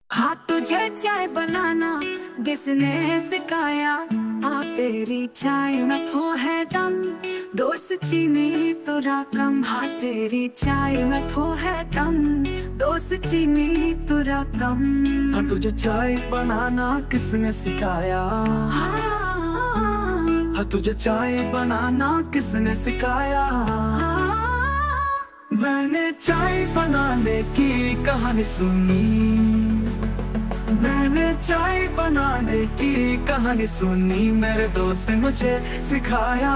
हाँ तुझे चाय बनाना किसने सिखाया। हाँ तेरी चाय में तो है दम, दोस्त चीनी तुरा कम। हाँ तेरी चाय में तो है दम, दोस्त चीनी तुरा कम। हाँ तुझे चाय बनाना किसने सिखाया। हाँ तुझे चाय बनाना किसने सिखाया। मैंने चाय बनाने की कहानी सुनी, मैंने चाय बनाने की कहानी सुनी, मेरे दोस्त ने मुझे सिखाया।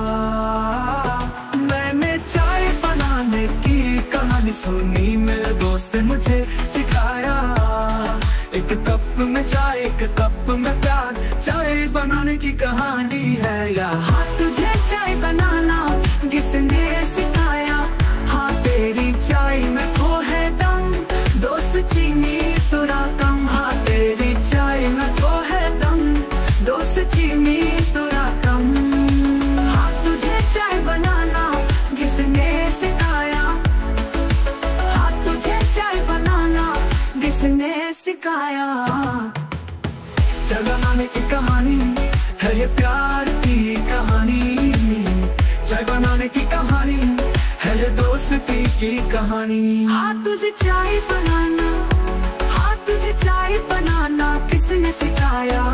मैंने चाय बनाने की कहानी सुनी, मेरे दोस्त ने मुझे सिखाया। एक कप में चाय, एक कप में प्यार, चाय बनाने की कहानी है यार। हाँ तुझे चाय बनाना किसने सिखाया। हाँ तेरी चाय में तो है दम, दोस्त चीनी तुरा कम। हाँ तेरी चाय में तो है दम, दोस्त चीनी तुरा कम। हाँ तुझे चाय बनाना किसने सिखाया। हाँ तुझे चाय बनाना किसने सिखाया। चाय बनाने की कहानी है ये प्यार की कहानी, चाय बनाने की कहानी है ये दोस्ती की कहानी। हाँ तुझे चाय बनाना, हाँ तुझे चाय बनाना किसने सिखाया।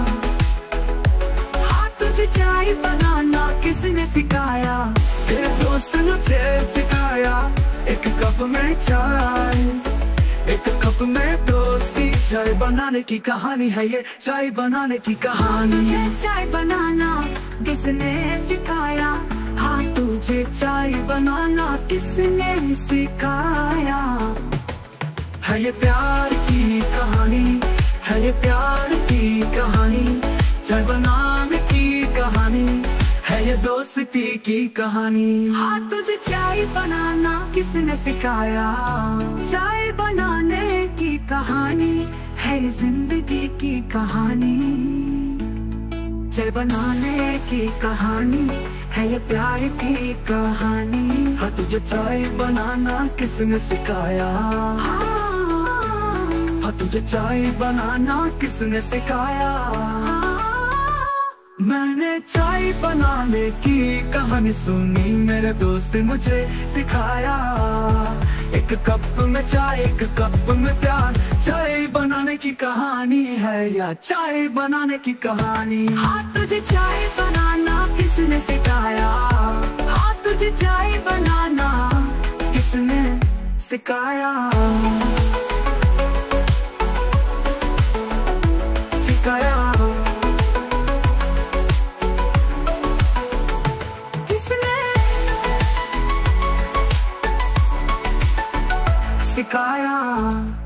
हाँ तुझे चाय बनाना किसने सिखाया। मेरे दोस्त ने मुझे सिखाया। एक कप में चाय, एक कप में दोस्ती, चाय बनाने की कहानी है ये, चाय बनाने की कहानी। तुझे चाय बनाना किसने सिखाया। हाँ तुझे चाय बनाना किसने सिखाया। है ये प्यार की कहानी, है ये प्यार की कहानी, चाय बनाने की कहानी है ये दोस्ती की कहानी। हाँ तुझे चाय बनाना किसने सिखाया। चाय बनाने की कहानी है जिंदगी की कहानी, चाय बनाने की कहानी है ये प्यार की कहानी। हाँ तुझे चाय बनाना किसने सिखाया। हाँ तुझे चाय बनाना किसने सिखाया। मैंने चाय बनाने की कहानी सुनी, मेरे दोस्त ने मुझे सिखाया। एक कप में चाय, एक कप में प्यार, चाय बनाने की कहानी है या चाय बनाने की कहानी। हाँ तुझे चाय बनाना किसने सिखाया। हाँ तुझे चाय बनाना किसने सिखाया। सिखाया सिखाया।